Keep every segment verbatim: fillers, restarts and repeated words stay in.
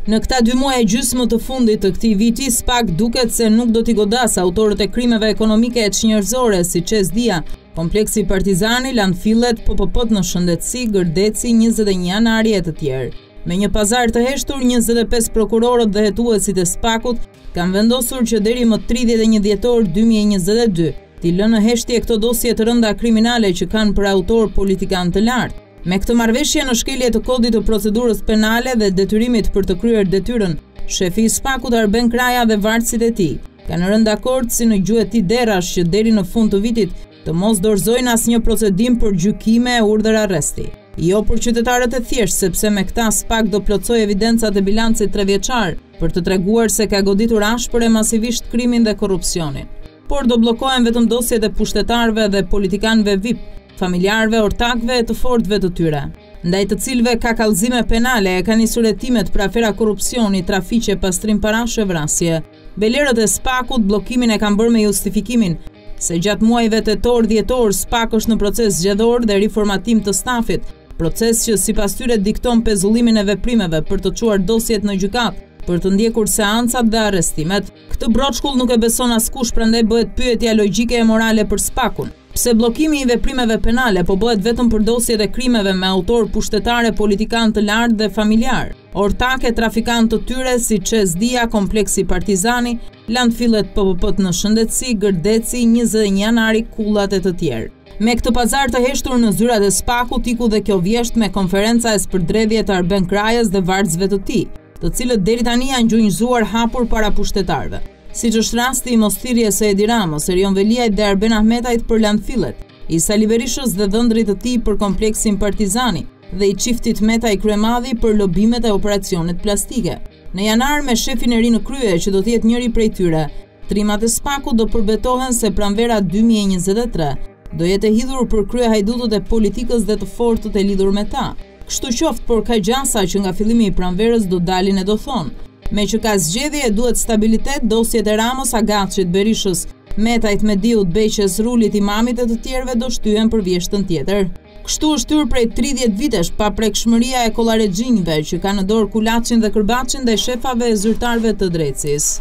Në këta dy muaj e gjysmë të fundit të këtij viti, SPAK duket se nuk do t'i godas autorët e krimeve ekonomike e çnjërzore si Qes Dia, kompleksi Partizani, landfillet, P P P-t në Shëndetësi, Gërdeci, njëzet e një janari e të tjerë. Me një pazar të heshtur, njëzet e pesë prokurorët dhe hetuesit e SPAK-ut kanë vendosur që deri më tridhjetë e një dhjetor dy mijë e njëzet e dy t'i lënë në heshtje këto dosje të rënda kriminale që kanë për autor politikan të lartë. Me këtë marrëveshje në shkelje të kodit të procedurës penale dhe detyrimit për të kryer detyrën, shefi i SPAK-ut Arben Kraja dhe varësit e tij kanë rënë dakord si në gjuhë e tij derash që deri në fund të vitit të mos dorëzojnë asnjë procedim për gjykime e urdhër arresti. Jo për qytetarët e thjeshtë, sepse me këta SPAK do plotësoj evidencat e bilancit trevjeçar për të treguar se ka goditur ashpër e masivisht krimin dhe korrupsionin. Por do bllokohen vetëm dosjet e pushtetarëve dhe politikanëve V I P, familjarëve, ortakëve e të fortëve të tyre, ndaj të cilëve ka kallëzime penale e kanë nisur hetimet për afera korrupsioni, trafiqe, pastrim parash e vrasje. Belerët e SPAK-ut bllokimin e kanë bërë me justifikimin se gjatë muajve tetor dhjetor SPAK është në proces zgjedhor dhe riformatim të stafit, proces që sipas tyre dikton pezullimin e veprimeve për të çuar dosjet në gjykatë, për të ndjekur seancat dhe arrestimet. Këtë broçkull nuk e beson askush, prandaj bëhet pyetja logjike e morale për SPAK-un. Pse bllokimi i veprimeve penale po bëhet vetëm për dosjet e krimeve me autor pushtetare, politikan të lartë dhe familjar, ortake trafikantë të tyre si Qes Dia, kompleksi Partizani, landfillet P P P-t në Shëndetësi, Gërdeci, njëzet e një janari, kullat e të tjerë. Me këtë pazar të heshtur në zyrat e SPAK-ut iku dhe kjo vjesht me konferenca e spërdredhje të Arben Krajës dhe varësve të tij, të cilët deri tani janë gjunjëzuar hapur para pushtetarëve. Siç është rasti i mosthirrjes së Edi Ramës, Erion Veliajt dhe Arben Ahmetajt për landfillet, i Sali Berishës dhe dhëndrit të tij për kompleksin Partizani dhe i çiftit Metaj Kryemadhi për lobimet e operacionit plastike. Në janar, me shefin e ri në krye që do të jetë njëri prej tyre, trimat e SPAK-ut do përbetohen se pranvera dy mijë e njëzet e tre do jetë e hidhur për krye hajdutët e politikës dhe të fortët e lidhur me ta. Kështu qoftë, por ka gjasa që nga fillimi i pranverës do dalin e do thonë. Me që ka zgjedhje e duhet stabilitet, dosjet e Ramos, Agatshit, Berishës, Metajt, Mediut, Beqes, Rulit, Imamit e të tjerëve do shtyhen për vjeshtën tjetër. Kështu është hyrë prej tridhjetë vitesh pa prekshmëria e kollaregjinjve që ka në dorë kulaçin dhe kërbaçin dhe shefave e zyrtarëve të drejtësisë.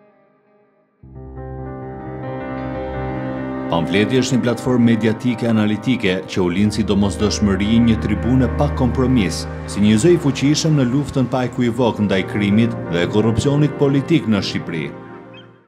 Pamfleti është një platformë mediatike analitike që u lind si domosdoshmëri një tribune pa kompromis, si një zë i fuqishëm në luftën pa ekuivok ndaj krimit dhe korrupsionit politik në Shqipëri.